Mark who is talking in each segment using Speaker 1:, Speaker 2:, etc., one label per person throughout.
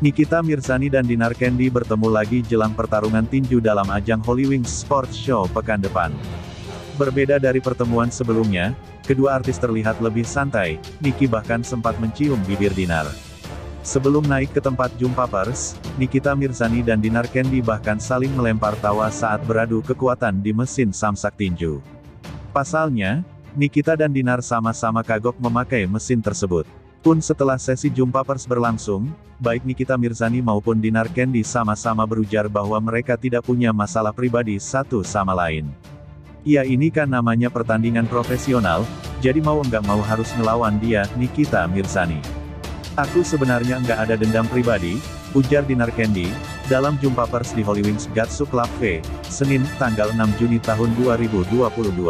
Speaker 1: Nikita Mirzani dan Dinar Candy bertemu lagi jelang pertarungan tinju dalam ajang Hollywings Sports Show pekan depan. Berbeda dari pertemuan sebelumnya, kedua artis terlihat lebih santai. Niki bahkan sempat mencium bibir Dinar. Sebelum naik ke tempat jumpa pers, Nikita Mirzani dan Dinar Candy bahkan saling melempar tawa saat beradu kekuatan di mesin samsak tinju. Pasalnya, Nikita dan Dinar sama-sama kagok memakai mesin tersebut. Pun setelah sesi jumpa pers berlangsung, baik Nikita Mirzani maupun Dinar Candy sama-sama berujar bahwa mereka tidak punya masalah pribadi satu sama lain. Ya ini kan namanya pertandingan profesional, jadi mau enggak mau harus ngelawan dia, Nikita Mirzani. Aku sebenarnya enggak ada dendam pribadi, ujar Dinar Candy, dalam jumpa pers di Hollywings Gatsu Club V, Senin, tanggal 6 Juni tahun 2022.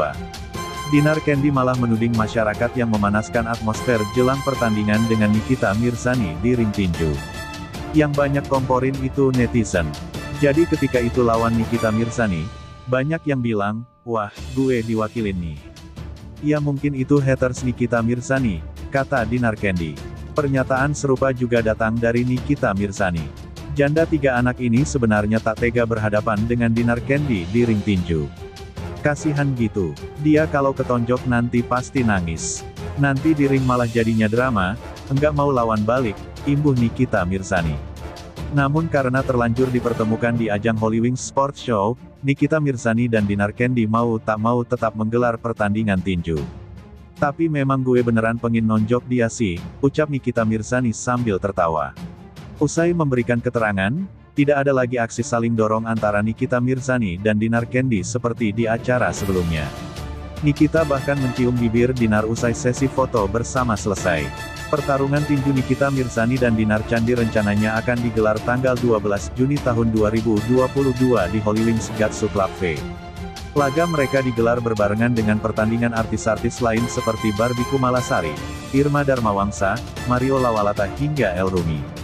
Speaker 1: Dinar Candy malah menuding masyarakat yang memanaskan atmosfer jelang pertandingan dengan Nikita Mirzani di ring tinju. Yang banyak komporin itu netizen. Jadi ketika itu lawan Nikita Mirzani, banyak yang bilang, wah, gue diwakilin nih. Ya mungkin itu haters Nikita Mirzani, kata Dinar Candy. Pernyataan serupa juga datang dari Nikita Mirzani. Janda 3 anak ini sebenarnya tak tega berhadapan dengan Dinar Candy di ring tinju. Kasihan gitu, dia kalau ketonjok nanti pasti nangis. Nanti di ring malah jadinya drama, enggak mau lawan balik, imbuh Nikita Mirzani. Namun karena terlanjur dipertemukan di ajang Hollywings Sports Show, Nikita Mirzani dan Dinar Candy mau tak mau tetap menggelar pertandingan tinju. Tapi memang gue beneran pengen nonjok dia sih, ucap Nikita Mirzani sambil tertawa. Usai memberikan keterangan, tidak ada lagi aksi saling dorong antara Nikita Mirzani dan Dinar Candy seperti di acara sebelumnya. Nikita bahkan mencium bibir Dinar usai sesi foto bersama selesai. Pertarungan tinju Nikita Mirzani dan Dinar Candy rencananya akan digelar tanggal 12 Juni tahun 2022 di Hollywings Gatsu Club V. Laga mereka digelar berbarengan dengan pertandingan artis-artis lain seperti Barbie Kumalasari, Irma Darmawangsa, Mario Lawalata hingga El Rumi.